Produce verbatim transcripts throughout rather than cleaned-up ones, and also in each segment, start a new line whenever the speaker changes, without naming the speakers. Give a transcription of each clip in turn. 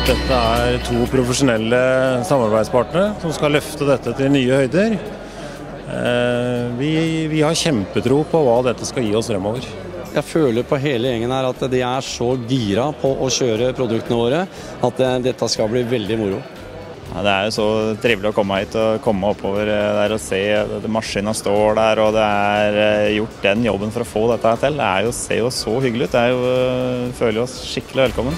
Dette er to profesjonelle samarbeidspartnere som skal løfte dette til nye høyder. Vi, vi har kjempetro på hva dette skal gi oss fremover.
Jeg føler på hele gjengen her at de er så gira på å kjøre produktene våre at dette skal bli veldig moro.
Ja, det er jo så trivelig å komme hit og komme oppover der og se at maskinen står der, og det er gjort den jobben for å få dette til. Det er jo, ser jo så hyggelig ut. Det er jo, føler oss skikkelig velkommen.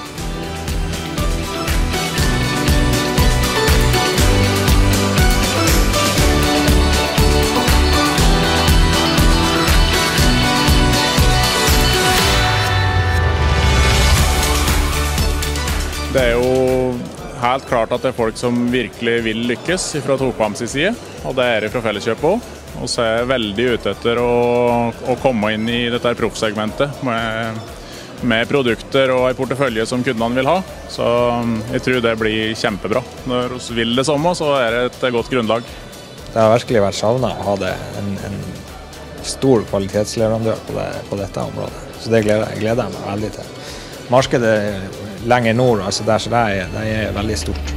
Det er jo helt klart at det er folk som virkelig vil lykkes fra Tokvams side, og det er det fra Felleskjøpet også. Og så er jeg veldig ute etter å, å komme inn i dette proffsegmentet med, med produkter og en portefølje som kundene vil ha. Så jeg tror det blir kjempebra. Når vi vil det samme, så er det et godt grunnlag.
Det har virkelig vært savnet å ha det, en, en stor kvalitetsleverandør på, det, på dette området. Så det gleder, gleder jeg meg veldig til. Markedet lenger nord, altså der, så det er, det er veldig stort.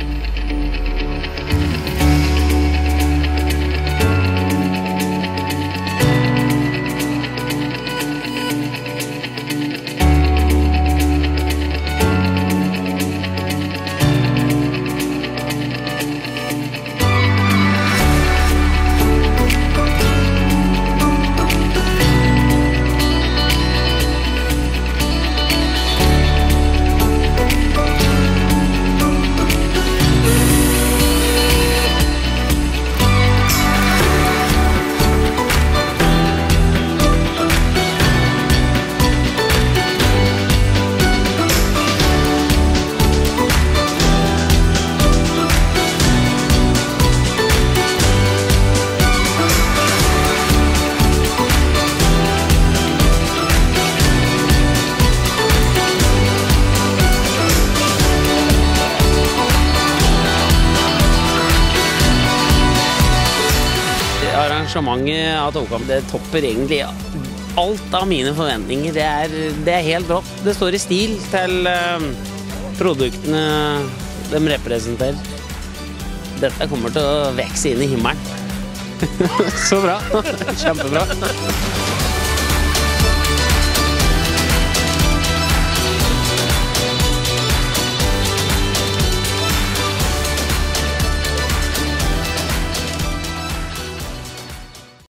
Arrangementet av Tokvam, det topper egentlig alt av mine forventninger. Det er, det er helt rått. Det står i stil til uh, produktene de representerer. Dette kommer til å vekse inn i himmelen. Så bra. Kjempebra.